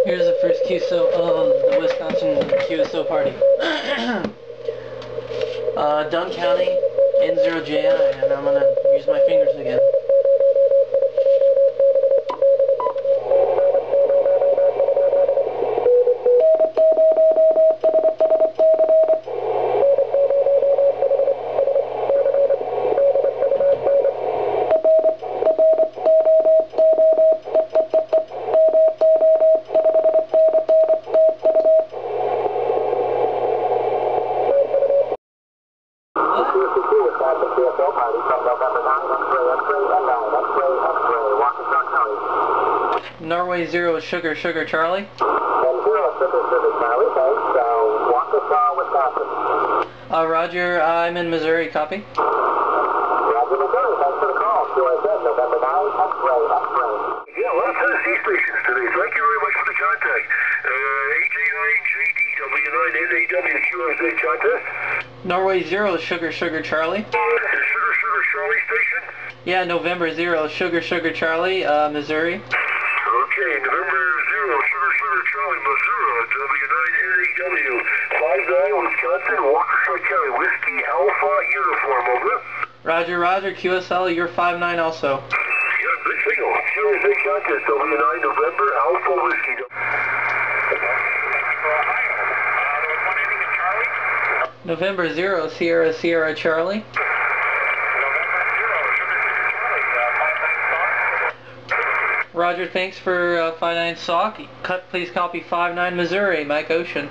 Here's the first QSO of the Wisconsin QSO party. Dunn County, N0JI, and I'm gonna use my fingers again. QSO party from November 9, Washington County. Norway 0, Sugar, Sugar, Charlie. And 0, Sugar, Sugar, Charlie, thanks. Waukesha, Wisconsin. Roger, I'm in Missouri, copy. Roger, Missouri, thanks for the call. QSO, November 9, X-ray, X-ray. Yeah, a lot of Tennessee stations today. Thank you very much for the contact. AJ9JD, W9NAW, QSA contest. Norway 0, Sugar, Sugar, Charlie. Sugar, Sugar, Charlie station? Yeah, November 0, Sugar, Sugar, Charlie, Missouri. Okay, November 0, Sugar, Sugar, Charlie, Missouri, W9NAW, 59, Wisconsin, Waukesha County, Whiskey Alpha Uniform, over. Roger, Roger, QSL, you're 59 also. Yeah, big signal. QSA contest, W9, November, Alpha Whiskey. November 0, Sierra, Sierra, Charlie. Roger, thanks for 59 SOC. Please copy 59 Missouri, Mike Ocean.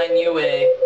9UA.